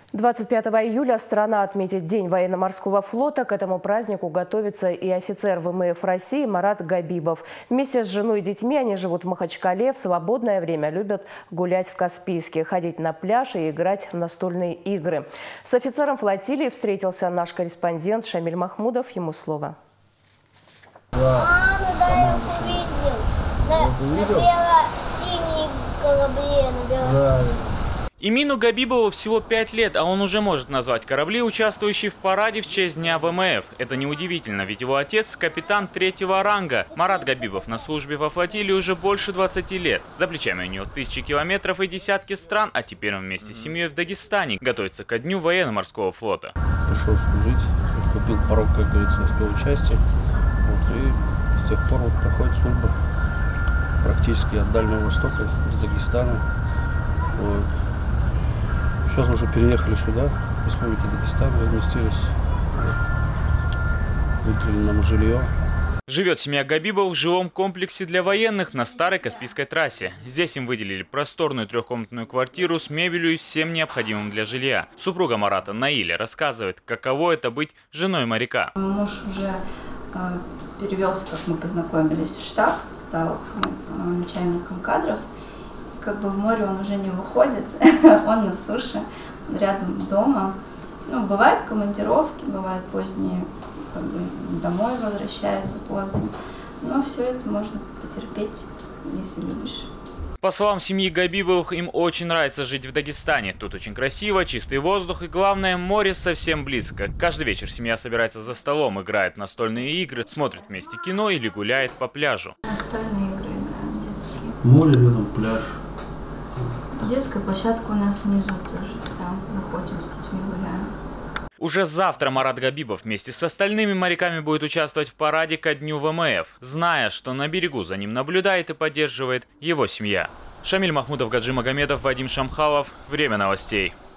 25 июля страна отметит День военно-морского флота. К этому празднику готовится и офицер ВМФ России Марат Габибов. Вместе с женой и детьми они живут в Махачкале. В свободное время любят гулять в Каспийске, ходить на пляж и играть в настольные игры. С офицером флотилии встретился наш корреспондент Шамиль Махмудов. Ему слово. На бело-синей корабле, на бело-синей. Имину Габибову всего 5 лет, а он уже может назвать корабли, участвующие в параде в честь Дня ВМФ. Это неудивительно, ведь его отец – капитан 3-го ранга. Марат Габибов на службе во флотилии уже больше 20 лет. За плечами у него тысячи километров и десятки стран, а теперь он вместе с семьей в Дагестане готовится ко Дню военно-морского флота. Пришел служить, вступил в порог, как говорится, войсковой части. И с тех пор проходит служба практически от Дальнего Востока до Дагестана. Сейчас уже переехали сюда, в Республике Дагестан, разместились, выделили нам жилье. Живет семья Габибов в жилом комплексе для военных на старой Каспийской трассе. Здесь им выделили просторную трехкомнатную квартиру с мебелью и всем необходимым для жилья. Супруга Марата Наиля рассказывает, каково это быть женой моряка. Муж уже перевелся, как мы познакомились, в штаб, стал начальником кадров. Как бы в море он уже не выходит, он на суше, рядом дома. Ну, бывают командировки, бывают поздние, как бы домой возвращаются поздно. Но все это можно потерпеть, если любишь. По словам семьи Габибовых, им очень нравится жить в Дагестане. Тут очень красиво, чистый воздух и, главное, море совсем близко. Каждый вечер семья собирается за столом, играет в настольные игры, смотрит вместе кино или гуляет по пляжу. Настольные игры играем, детские. Море рядом, пляж. Детская площадка у нас внизу тоже, там находим, с детьми гуляем. Уже завтра Марат Габибов вместе с остальными моряками будет участвовать в параде ко Дню ВМФ, зная, что на берегу за ним наблюдает и поддерживает его семья. Шамиль Махмудов, Гаджи Магомедов, Вадим Шамхалов. Время новостей.